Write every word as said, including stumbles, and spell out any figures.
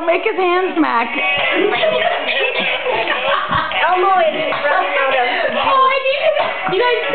make his hand smack. Elmo is running out of. Oh, I need to. You guys